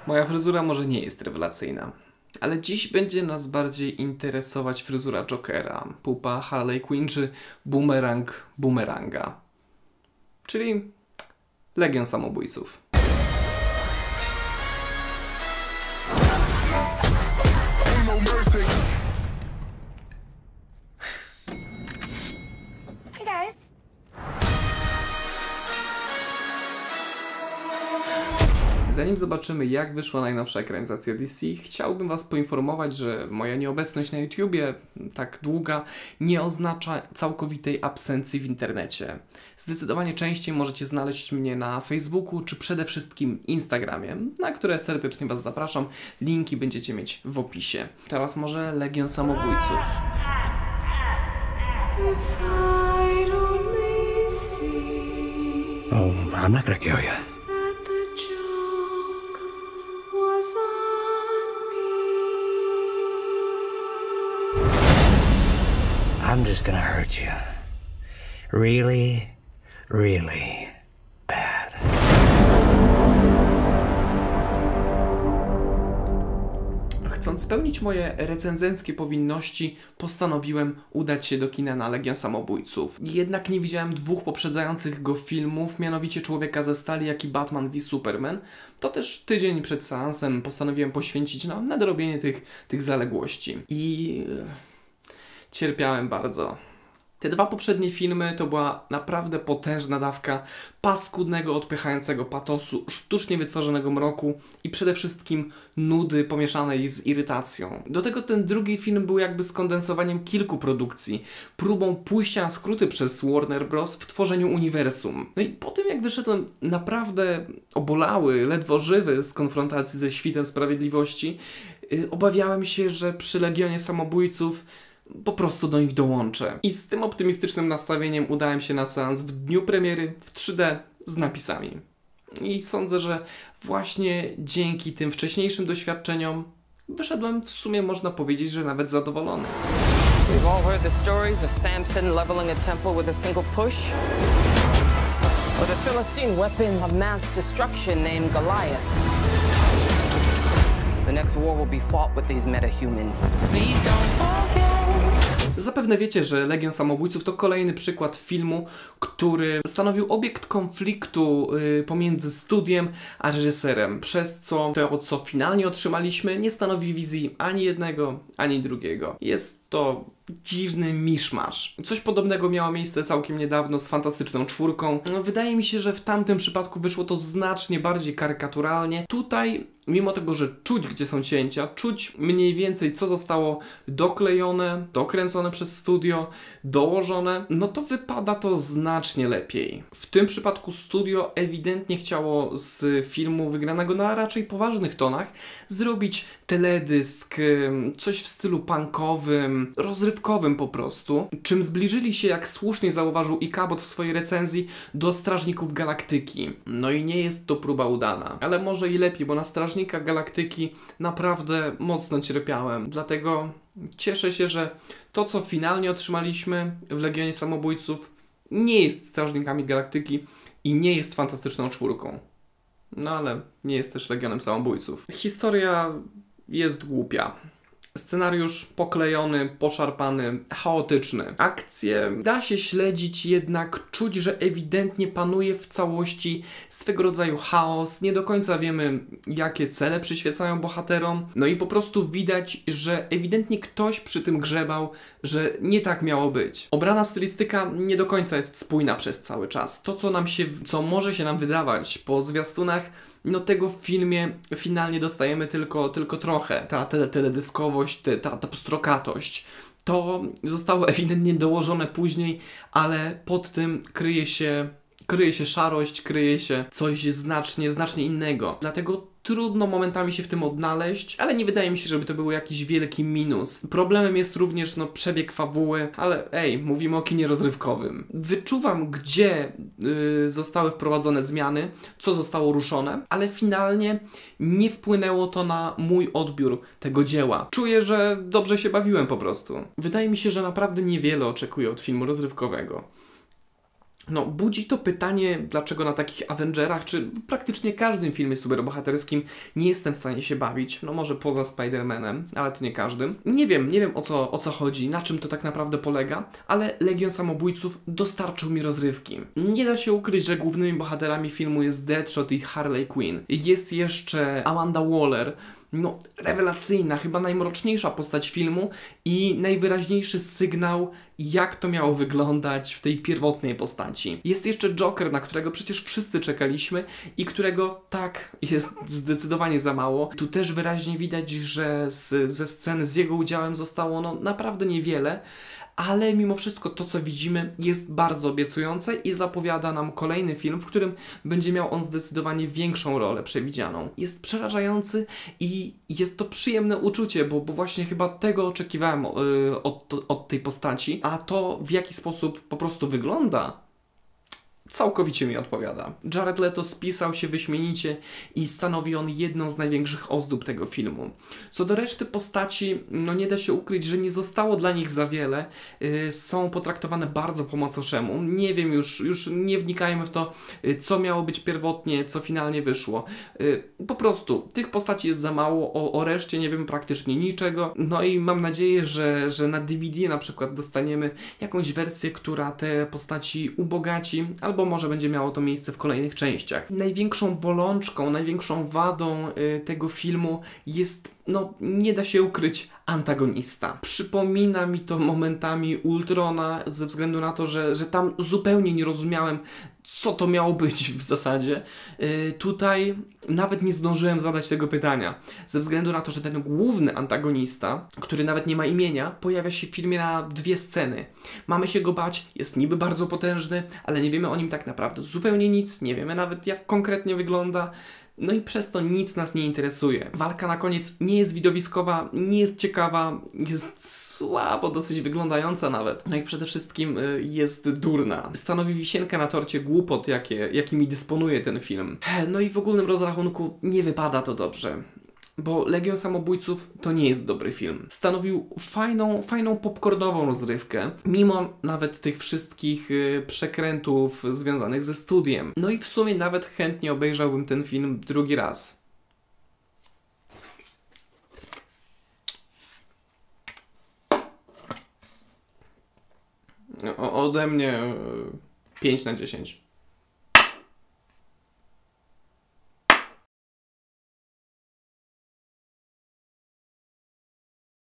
Moja fryzura może nie jest rewelacyjna, ale dziś będzie nas bardziej interesować fryzura Jokera, pupa Harley Quinn czy bumerang bumeranga, czyli Legion Samobójców. Hey guys. Zanim zobaczymy, jak wyszła najnowsza ekranizacja DC, chciałbym Was poinformować, że moja nieobecność na YouTubie, tak długa, nie oznacza całkowitej absencji w internecie. Zdecydowanie częściej możecie znaleźć mnie na Facebooku, czy przede wszystkim Instagramie, na które serdecznie Was zapraszam. Linki będziecie mieć w opisie. Teraz może Legion Samobójców. Oh, I'm not gonna kill you. I'm just gonna hurt you. Really, really bad. Chcąc spełnić moje recenzenckie powinności, postanowiłem udać się do kina na Legion Samobójców. Jednak nie widziałem dwóch poprzedzających go filmów, mianowicie Człowieka ze Stali, jak i Batman v Superman. To też tydzień przed seansem postanowiłem poświęcić na nadrobienie tych zaległości. I cierpiałem bardzo. Te dwa poprzednie filmy to była naprawdę potężna dawka paskudnego, odpychającego patosu, sztucznie wytworzonego mroku i przede wszystkim nudy pomieszanej z irytacją. Do tego ten drugi film był jakby skondensowaniem kilku produkcji, próbą pójścia na skróty przez Warner Bros. W tworzeniu uniwersum. No i po tym, jak wyszedłem naprawdę obolały, ledwo żywy z konfrontacji ze Świtem Sprawiedliwości, obawiałem się, że przy Legionie Samobójców po prostu do nich dołączę. I z tym optymistycznym nastawieniem udałem się na seans w dniu premiery w 3D z napisami. I sądzę, że właśnie dzięki tym wcześniejszym doświadczeniom wyszedłem w sumie, można powiedzieć, że nawet zadowolony. We've all heard the stories of Samson leveling a temple with a single push. Or the Philistine weapon of mass destruction named Goliath. The next war will be fought with these metahumans. Please don't forget. Zapewne wiecie, że Legion Samobójców to kolejny przykład filmu, który stanowił obiekt konfliktu pomiędzy studiem a reżyserem, przez co to, co finalnie otrzymaliśmy, nie stanowi wizji ani jednego, ani drugiego. Jest to dziwny miszmasz. Coś podobnego miało miejsce całkiem niedawno z Fantastyczną Czwórką. No, wydaje mi się, że w tamtym przypadku wyszło to znacznie bardziej karykaturalnie. Tutaj, mimo tego, że czuć, gdzie są cięcia, czuć mniej więcej, co zostało doklejone, dokręcone przez studio, dołożone, no to wypada to znacznie lepiej. W tym przypadku studio ewidentnie chciało z filmu wygranego na raczej poważnych tonach zrobić teledysk, coś w stylu punkowym, rozrywkowym po prostu, czym zbliżyli się, jak słusznie zauważył Ikabot w swojej recenzji, do Strażników Galaktyki. No i nie jest to próba udana, ale może i lepiej, bo na Strażnikach Galaktyki naprawdę mocno cierpiałem, dlatego cieszę się, że to, co finalnie otrzymaliśmy w Legionie Samobójców, nie jest Strażnikami Galaktyki i nie jest Fantastyczną Czwórką. No ale nie jest też Legionem Samobójców. Historia jest głupia. Scenariusz poklejony, poszarpany, chaotyczny. Akcję da się śledzić, jednak czuć, że ewidentnie panuje w całości swego rodzaju chaos. Nie do końca wiemy, jakie cele przyświecają bohaterom. No i po prostu widać, że ewidentnie ktoś przy tym grzebał, że nie tak miało być. Obrana stylistyka nie do końca jest spójna przez cały czas. To, co może się nam wydawać po zwiastunach, no tego w filmie finalnie dostajemy tylko trochę. Ta teledyskowość, ta pstrokatość. To zostało ewidentnie dołożone później, ale pod tym kryje się szarość, kryje się coś znacznie innego. Dlatego trudno momentami się w tym odnaleźć, ale nie wydaje mi się, żeby to był jakiś wielki minus. Problemem jest również przebieg fabuły, ale mówimy o kinie rozrywkowym. Wyczuwam, gdzie zostały wprowadzone zmiany, co zostało ruszone, ale finalnie nie wpłynęło to na mój odbiór tego dzieła. Czuję, że dobrze się bawiłem po prostu. Wydaje mi się, że naprawdę niewiele oczekuję od filmu rozrywkowego. No, budzi to pytanie, dlaczego na takich Avengerach, czy praktycznie każdym filmie superbohaterskim nie jestem w stanie się bawić. No może poza Spider-Manem, ale to nie każdym. Nie wiem o co chodzi, na czym to tak naprawdę polega, ale Legion Samobójców dostarczył mi rozrywki. Nie da się ukryć, że głównymi bohaterami filmu jest Deadshot i Harley Quinn. Jest jeszcze Amanda Waller, no, rewelacyjna, chyba najmroczniejsza postać filmu i najwyraźniejszy sygnał, jak to miało wyglądać w tej pierwotnej postaci. Jest jeszcze Joker, na którego przecież wszyscy czekaliśmy i którego tak jest zdecydowanie za mało. Tu też wyraźnie widać, że ze scen z jego udziałem zostało no naprawdę niewiele, ale mimo wszystko to, co widzimy, jest bardzo obiecujące i zapowiada nam kolejny film, w którym będzie miał on zdecydowanie większą rolę przewidzianą. Jest przerażający i jest to przyjemne uczucie, bo właśnie chyba tego oczekiwałem od tej postaci, a to w jaki sposób po prostu wygląda, całkowicie mi odpowiada. Jared Leto spisał się wyśmienicie i stanowi on jedną z największych ozdób tego filmu. Co do reszty postaci, no nie da się ukryć, że nie zostało dla nich za wiele. Są potraktowane bardzo po macoszemu. Nie wiem, już nie wnikajmy w to, co miało być pierwotnie, co finalnie wyszło. Po prostu tych postaci jest za mało, o reszcie nie wiem praktycznie niczego. No i mam nadzieję, że na DVD na przykład dostaniemy jakąś wersję, która te postaci ubogaci, albo może będzie miało to miejsce w kolejnych częściach. Największą bolączką, największą wadą tego filmu jest, no nie da się ukryć, antagonista. Przypomina mi to momentami Ultrona ze względu na to, że tam zupełnie nie rozumiałem, co to miało być w zasadzie. Tutaj nawet nie zdążyłem zadać tego pytania. Ze względu na to, że ten główny antagonista, który nawet nie ma imienia, pojawia się w filmie na 2 sceny. Mamy się go bać, jest niby bardzo potężny, ale nie wiemy o nim tak naprawdę zupełnie nic, nie wiemy nawet jak konkretnie wygląda. No i przez to nic nas nie interesuje. Walka na koniec nie jest widowiskowa, nie jest ciekawa, jest słabo dosyć wyglądająca nawet. No i przede wszystkim jest durna. Stanowi wisienkę na torcie głupot, jakimi dysponuje ten film. No i w ogólnym rozrachunku nie wypada to dobrze. Bo Legion Samobójców to nie jest dobry film. Stanowił fajną popcornową rozrywkę, mimo nawet tych wszystkich przekrętów związanych ze studiem. No i w sumie nawet chętnie obejrzałbym ten film drugi raz. Ode mnie 5/10.